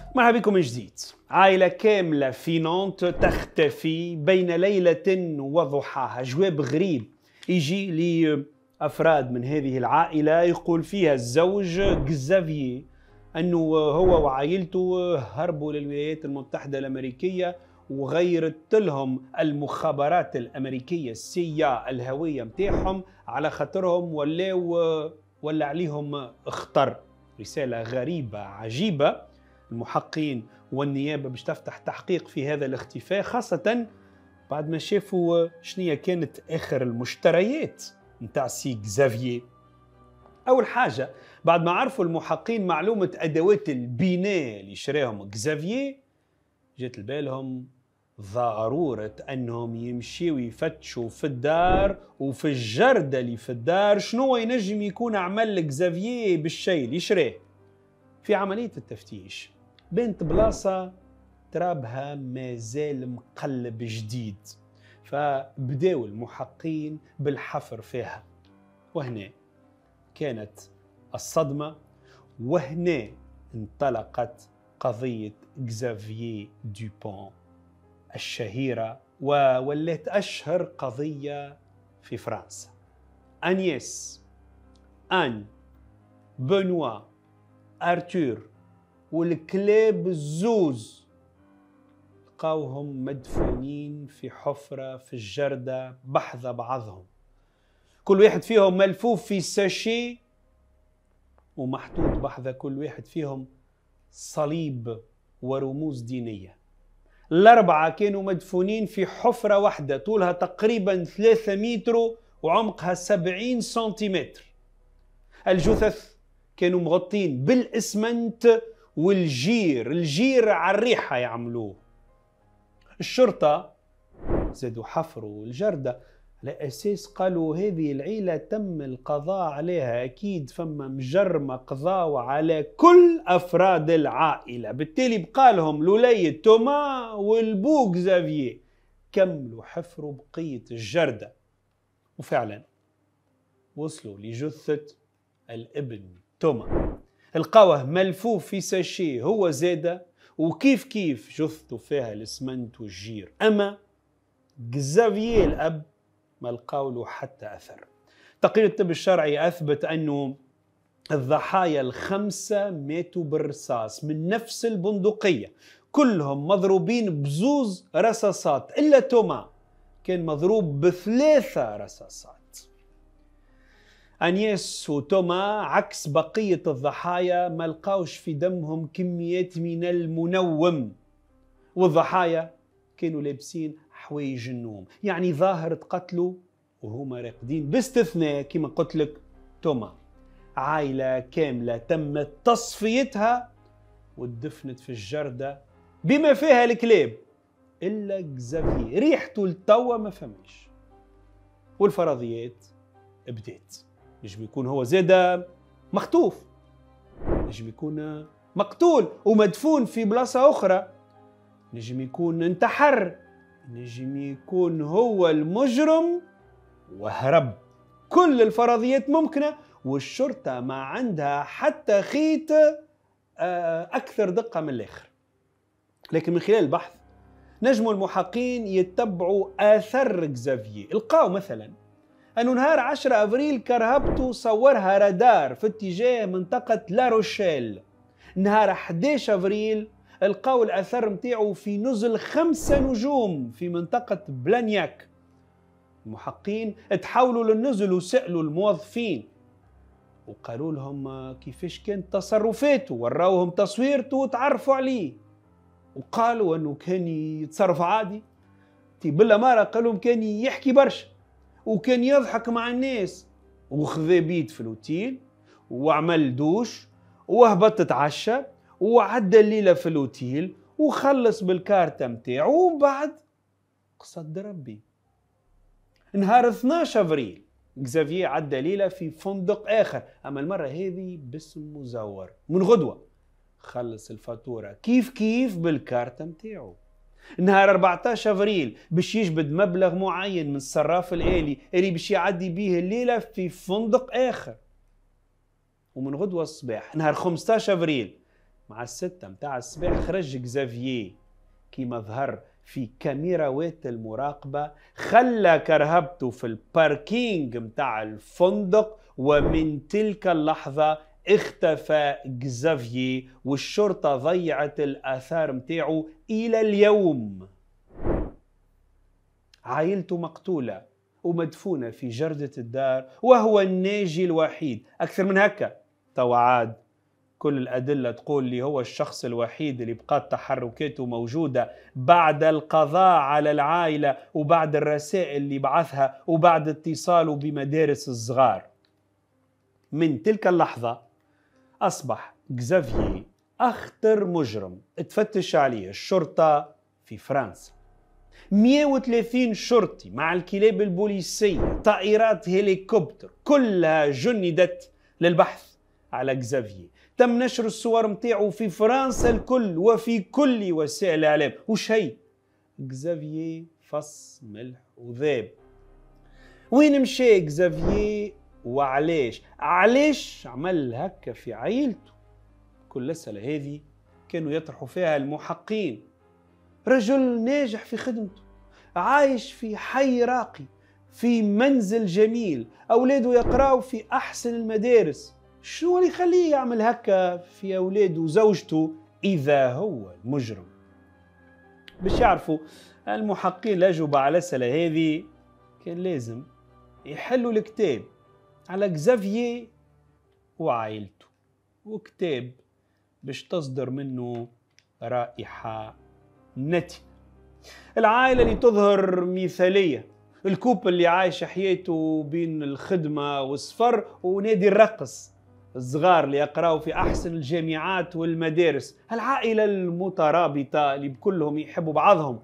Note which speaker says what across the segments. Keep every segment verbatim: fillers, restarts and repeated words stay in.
Speaker 1: مرحبا بكم من جديد. عائلة كاملة في نانت تختفي بين ليلة وضحاها. جواب غريب يجي لأفراد من هذه العائلة يقول فيها الزوج غزافيي أنه هو وعائلته هربوا للولايات المتحدة الأمريكية وغيرت لهم المخابرات الأمريكية السي الهوية متاعهم على خاطرهم ولاو ولا عليهم اختر. رسالة غريبة عجيبة. المحققين والنيابة باش تفتح تحقيق في هذا الاختفاء، خاصة بعد ما شافوا شنية كانت آخر المشتريات نتاع سي غزافيي. أول حاجة بعد ما عرفوا المحققين معلومة أدوات البناء اللي شراهم غزافيي، جات لبالهم ضرورة أنهم يمشيوا يفتشوا في الدار وفي الجردة اللي في الدار شنو ينجم يكون عمل غزافيي بالشيء اللي شراه. في عملية التفتيش بنت بلاصة ترابها مازال مقلب جديد، فبداوا المحققين بالحفر فيها، وهنا كانت الصدمة، وهنا انطلقت قضية غزافيي دوبون الشهيرة وولات أشهر قضية في فرنسا. أنيس، أن، بنوا، أرتور والكلاب الزوز لقاوهم مدفونين في حفرة في الجردة بحذا بعضهم، كل واحد فيهم ملفوف في ساشي ومحطوط بحذا كل واحد فيهم صليب ورموز دينية. الأربعة كانوا مدفونين في حفرة واحدة طولها تقريبا ثلاثة متر وعمقها سبعين سنتيمتر. الجثث كانوا مغطين بالإسمنت والجير، الجير على الريحة يعملوه. الشرطة زادوا حفروا الجردة على أساس قالوا هذه العيلة تم القضاء عليها، أكيد فما مجرمة قضاوا على كل أفراد العائلة، بالتالي بقى لهم لولية توما والبو غزافيي. كملوا حفروا بقية الجردة وفعلا وصلوا لجثة الابن توما، القوه ملفوف في ساشي هو زادة، وكيف كيف جثته فيها الاسمنت والجير. أما غزافيي الأب ما لقاو له حتى أثر. تقرير الطب الشرعي أثبت أنه الضحايا الخمسة ماتوا بالرصاص من نفس البندقية، كلهم مضروبين بزوز رصاصات، إلا توما كان مضروب بثلاثة رصاصات. أنيس وتوما عكس بقية الضحايا ما لقاوش في دمهم كميات من المنوم، والضحايا كانوا لابسين حوايج النوم، يعني ظاهر تقتلوا وهما راقدين، باستثناء كما قلت لك توما. عائلة كاملة تم تصفيتها ودفنت في الجردة بما فيها الكلاب، إلا غزافيي ريحته لتوا ما فماش. والفرضيات بدات، نجم يكون هو زاد مخطوف، نجم يكون مقتول ومدفون في بلاصة أخرى، نجم يكون انتحر، نجم يكون هو المجرم وهرب. كل الفرضيات ممكنة، والشرطة ما عندها حتى خيط أكثر دقة من الآخر. لكن من خلال البحث نجموا المحققين يتبعوا آثار غزافيي. لقاو مثلا أنه نهار عشرة أفريل كرهبته صورها رادار في اتجاه منطقة لاروشيل. نهار أحد عشر أفريل لقاو الأثر متاعه في نزل خمسة نجوم في منطقة بلانياك. المحققين تحولوا للنزل وسألوا الموظفين وقالوا لهم كيفاش كانت تصرفاته، وراوهم تصويرته وتعرفوا عليه، وقالوا أنه كان يتصرف عادي. بالله مرة قالوا كان يحكي برشا وكان يضحك مع الناس، وخذا بيت في الأوتيل وعمل دوش وهبط تتعشى وعدى الليلة في الأوتيل وخلص بالكارتة متاعه، وبعد قصد ربي. نهار اثني عشر أفريل غزافيي عدى ليلة في فندق آخر، أما المرة هذه باسم مزور. من غدوة خلص الفاتورة كيف كيف بالكارتة متاعه. نهار أربعة عشر أفريل باش يجبد مبلغ معين من الصراف الآلي اللي باش يعدي به الليلة في فندق آخر. ومن غدوة الصباح نهار خمسة عشر أفريل مع الستة متاع الصباح خرج كزافييه كيما ظهر في كاميراوات المراقبة، خلى كرهبته في الباركينج متاع الفندق، ومن تلك اللحظة اختفى كزافييه والشرطة ضيعت الآثار متاعه إلى اليوم. عائلته مقتولة ومدفونة في جردة الدار وهو الناجي الوحيد. أكثر من هكا توا عاد كل الأدلة تقول لي هو الشخص الوحيد اللي بقات تحركاته موجودة بعد القضاء على العائلة وبعد الرسائل اللي بعثها وبعد اتصاله بمدارس الصغار. من تلك اللحظة أصبح كزافييه أخطر مجرم تفتش عليه الشرطة في فرنسا. مئة وثلاثين شرطي مع الكلاب البوليسية، طائرات هليكوبتر، كلها جندت للبحث على كزافييه. تم نشر الصور متاعه في فرنسا الكل وفي كل وسائل الإعلام. وش هي؟ كزافييه فص ملح وذاب. وين مشى كزافييه وعلاش؟ علاش عمل هكا في عائلته؟ كل الأسئلة هذه كانوا يطرحوا فيها المحققين. رجل ناجح في خدمته، عايش في حي راقي، في منزل جميل، أولاده يقرأوا في أحسن المدارس، شو اللي يخليه يعمل هكا في أولاده وزوجته إذا هو المجرم؟ باش يعرفوا المحققين الأجوبة على الأسئلة هذه كان لازم يحلوا الكتاب على كزافييه وعائلته، وكتاب باش تصدر منه رائحة نتنة. العائلة اللي تظهر مثالية، الكوب اللي عايش حياته بين الخدمة والسفر ونادي الرقص، الصغار اللي يقرأوا في أحسن الجامعات والمدارس، العائلة المترابطة اللي بكلهم يحبوا بعضهم.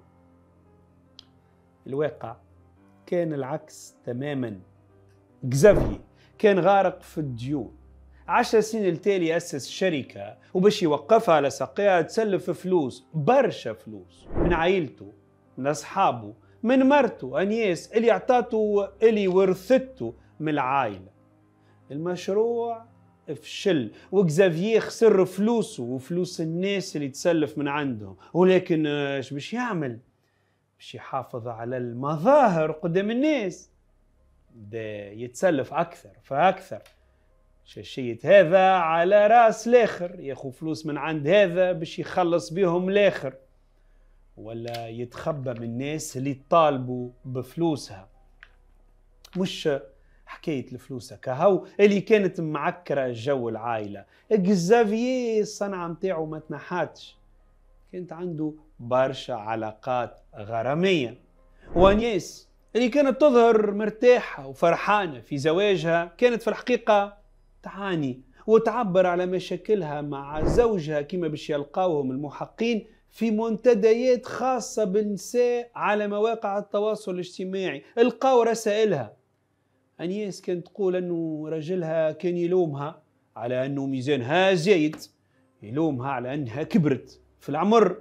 Speaker 1: الواقع كان العكس تماما. كزافييه كان غارق في الديون، عشر سنين التالي أسس شركة وباش يوقفها على ساقيها تسلف فلوس، برشا فلوس، من عائلته، من أصحابه، من مرته أنيس اللي اعطاته اللي ورثته من العائلة. المشروع فشل وكزافييه خسر فلوسه وفلوس الناس اللي تسلف من عندهم، ولكن ايش باش يعمل؟ باش يحافظ على المظاهر قدام الناس، بدا يتسلف أكثر فأكثر. شاشية هذا على راس الاخر، ياخو فلوس من عند هذا باش يخلص بيهم الاخر، ولا يتخبى من الناس اللي طالبوا بفلوسها. مش حكاية الفلوس كهو اللي كانت معكرة جو العائلة. كزافييه الصنعة متاعه ما تنحاتش، كانت عنده برشا علاقات غرامية، وانيس اللي كانت تظهر مرتاحة وفرحانة في زواجها كانت في الحقيقة تعاني وتعبر على مشاكلها مع زوجها كما باش يلقاوهم المحققين في منتديات خاصة بالنساء على مواقع التواصل الاجتماعي. لقاو رسائلها. أنيس كانت تقول أنه رجلها كان يلومها على أنه ميزانها زايد، يلومها على أنها كبرت في العمر،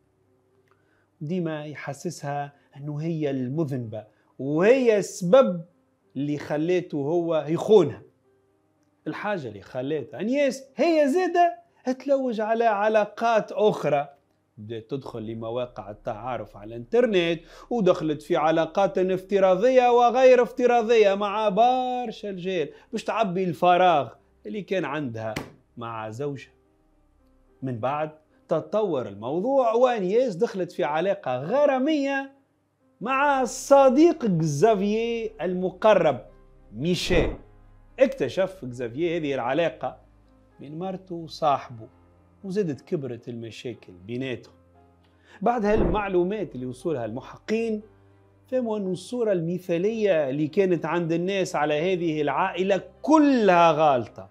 Speaker 1: ديما يحسسها أنه هي المذنبة وهي السبب اللي خليته هو يخونها. الحاجة اللي خليتها أنيس هي زادة تلوج على علاقات أخرى، بدأت تدخل لمواقع التعارف على الانترنت ودخلت في علاقات افتراضية وغير افتراضية مع برشا رجال باش تعبي الفراغ اللي كان عندها مع زوجها. من بعد تطور الموضوع وانيس دخلت في علاقة غرامية مع صديق كزافييه المقرب ميشيل. اكتشف كزافييه هذه العلاقة بين مرته وصاحبه وزادت كبرت المشاكل بيناتهم. بعد هالمعلومات اللي وصولها المحققين فهموا أن الصورة المثالية اللي كانت عند الناس على هذه العائلة كلها غالطة.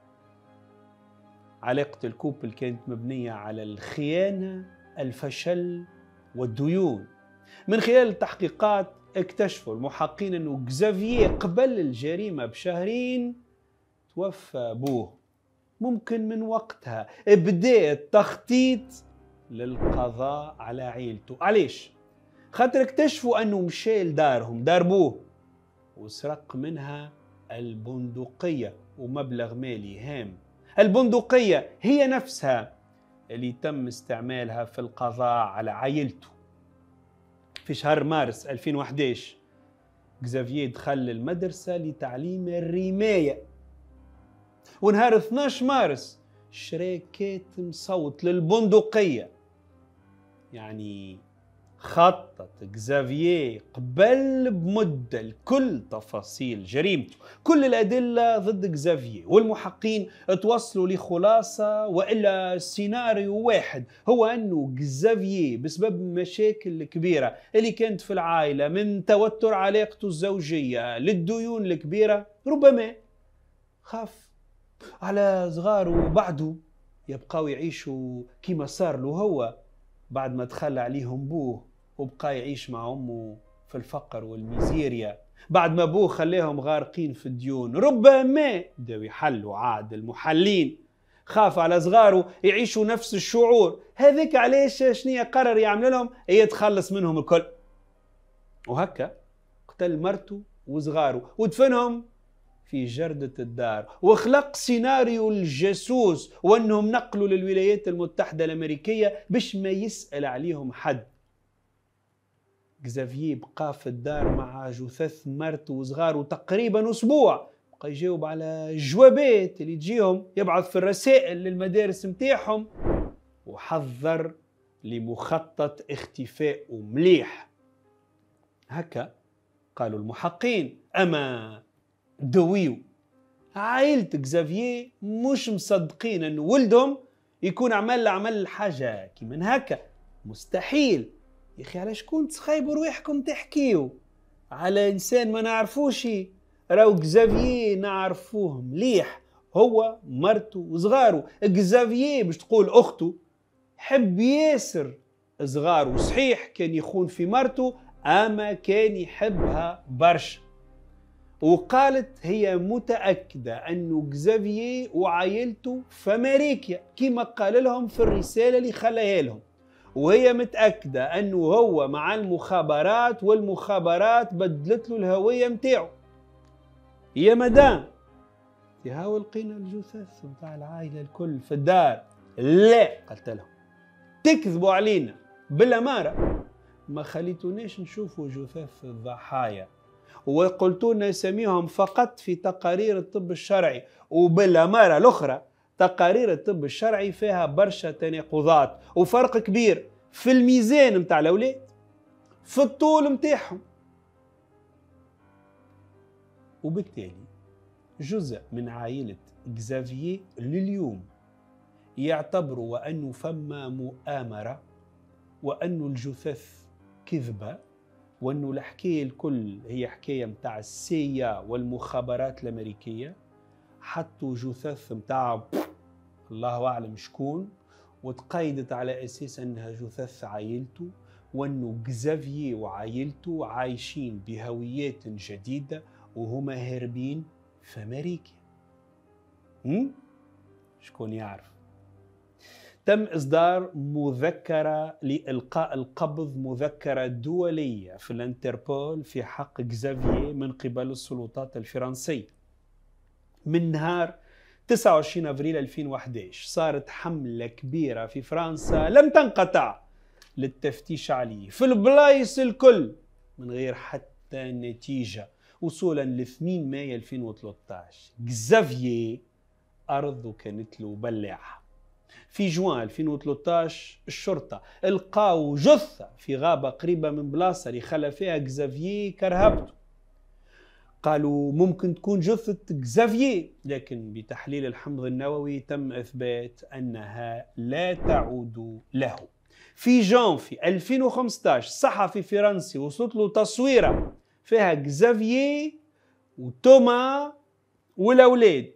Speaker 1: علاقة الكوبل كانت مبنية على الخيانة، الفشل والديون. من خلال التحقيقات اكتشفوا المحققين أنه كزافييه قبل الجريمة بشهرين توفى أبوه. ممكن من وقتها بدأ التخطيط للقضاء على عيلته. علاش؟ خاطر اكتشفوا أنه مشى لدارهم دار بوه وسرق منها البندقية ومبلغ مالي هام. البندقية هي نفسها اللي تم استعمالها في القضاء على عائلته. في شهر مارس ألفين وأحد عشر جزافييه دخل المدرسة لتعليم الرماية، ونهار اثني عشر مارس شرى كاتم صوت للبندقية. يعني خطط جزافييه قبل بمدة لكل تفاصيل جريمته. كل الأدلة ضد جزافييه، والمحققين توصلوا لخلاصة وإلا سيناريو واحد، هو أنه جزافييه بسبب مشاكل كبيرة اللي كانت في العائلة، من توتر علاقته الزوجية للديون الكبيرة، ربما خاف على صغاره بعده يبقاو يعيشوا كما صار له هو بعد ما تخلى عليهم بوه وبقى يعيش مع أمه في الفقر والميزيريا بعد ما بوه خليهم غارقين في الديون. ربما بداو يحلوا عاد المحلين، خاف على صغاره يعيشوا نفس الشعور هذيك، علاش شنية قرر يعمل لهم؟ يتخلص منهم الكل، وهكا قتل مرته وصغاره ودفنهم في جردة الدار، وخلق سيناريو الجاسوس وأنهم نقلوا للولايات المتحدة الأمريكية باش ما يسأل عليهم حد. جزافييه بقى في الدار مع جثث مرته وصغاره تقريبا أسبوع، بقى يجاوب على الجوابات اللي تجيهم، يبعث في الرسائل للمدارس متاعهم، وحذر لمخطط اختفاء مليح. هكا قالوا المحققين. أما دويو عائلة جزافييه مش مصدقين أن ولدهم يكون عمل عمل حاجة كيما هكا، مستحيل. يا أخي علاش كنت تخيبوا رواحكم تحكيو على إنسان ما نعرفوش؟ راو جزافييه نعرفوه مليح، هو مرته وصغاره. جزافييه باش تقول أخته حب ياسر صغاره، صحيح كان يخون في مرته أما كان يحبها برشا، وقالت هي متأكدة أنه جزافييه وعائلته في أمريكا كما قال لهم في الرسالة اللي خلاها لهم، وهي متأكدة أنه هو مع المخابرات والمخابرات بدلت له الهوية متاعه. يا مدام يهاو لقينا الجثث متاع العائلة الكل في الدار. لا، قلت لهم تكذبوا علينا بالأمارة، ما خليتوناش نشوفوا جثث الضحايا وقلتونا نسميهم فقط في تقارير الطب الشرعي، وبالأمارة الأخرى تقارير الطب الشرعي فيها برشا تناقضات وفرق كبير في الميزان متاع الأولاد، في الطول متاعهم، وبالتالي جزء من عائلة جزافييه لليوم يعتبروا وأنه فما مؤامرة، وأنه الجثث كذبة، وأنه الحكاية الكل هي حكاية متاع السيا والمخابرات الأمريكية، حطوا جثث متاع الله أعلم شكون، وتقيدت على أساس أنها جثث عائلته، وأنه جزافييه وعائلته عايشين بهويات جديدة وهما هاربين في أمريكا. هم؟ شكون يعرف؟ تم إصدار مذكرة لإلقاء القبض، مذكرة دولية في الانتربول في حق جزافييه من قبل السلطات الفرنسية. من نهار تسعة وعشرين أفريل ألفين وأحد عشر صارت حملة كبيرة في فرنسا لم تنقطع للتفتيش عليه في البلايص الكل من غير حتى نتيجة، وصولا ل اثنين مايو ألفين وثلاثة عشر جزافييه أرضه كانت له بلاعة. في جوان ألفين وثلاثة عشر الشرطة القاو جثة في غابة قريبة من بلاصة اللي خلى فيها جزافييه كرهبته. قالوا ممكن تكون جثة جزافييه، لكن بتحليل الحمض النووي تم إثبات أنها لا تعود له. في جانفي ألفين وخمسة عشر صحفي فرنسي وصلت له تصويرة فيها جزافييه وتوما والأولاد،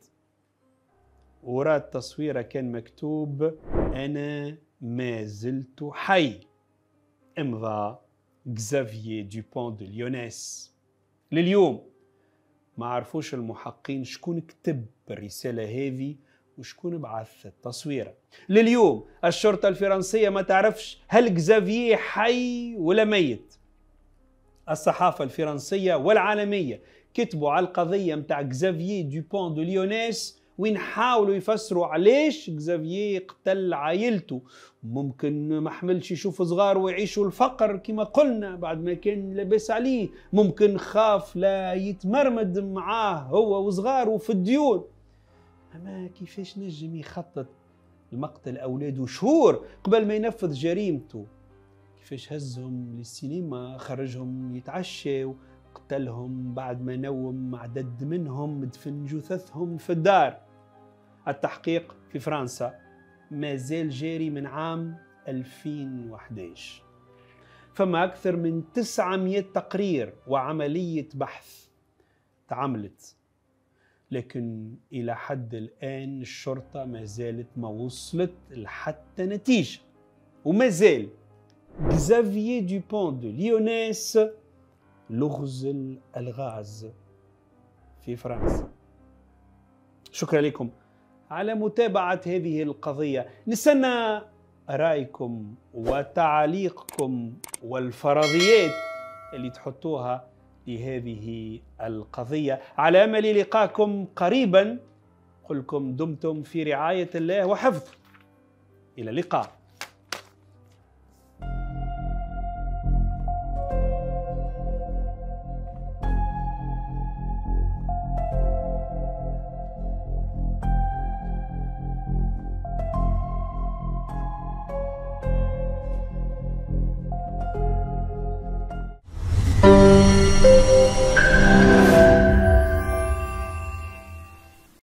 Speaker 1: وراء التصويرة كان مكتوب أنا ما زلت حي، امضى جزافييه دوبون دو ليونيس. لليوم ما عرفوش المحققين شكون كتب الرسالة هذه وشكون بعث التصويرة. لليوم الشرطة الفرنسية ما تعرفش هل جزافييه حي ولا ميت. الصحافة الفرنسية والعالمية كتبوا على القضية متاع جزافييه دوبون دو ليونيس وين حاولوا يفسروا علاش كزافييه قتل عائلته. ممكن ما حملش يشوف صغار ويعيشوا الفقر كما قلنا بعد ما كان لاباس عليه، ممكن خاف لا يتمرمد معاه هو وصغاره في الديون. أما كيفاش نجم يخطط المقتل أولاده شهور قبل ما ينفذ جريمته؟ كيفاش هزهم للسينما، خرجهم يتعشوا، قتلهم بعد ما نوم عدد منهم، دفن جثثهم في الدار. التحقيق في فرنسا ما زال جاري من عام ألفين وأحد عشر، فما أكثر من تسعمئة تقرير وعملية بحث تعملت، لكن إلى حد الآن الشرطة ما زالت ما وصلت لحتى نتيجة. وما زال كزافييه دوبون دو ليونيس لغز الألغاز في فرنسا. شكرا لكم على متابعة هذه القضية. نستنى رأيكم وتعليقكم والفرضيات اللي تحطوها لهذه القضية. على أمل لقاكم قريبا. قل لكم دمتم في رعاية الله وحفظه. إلى اللقاء.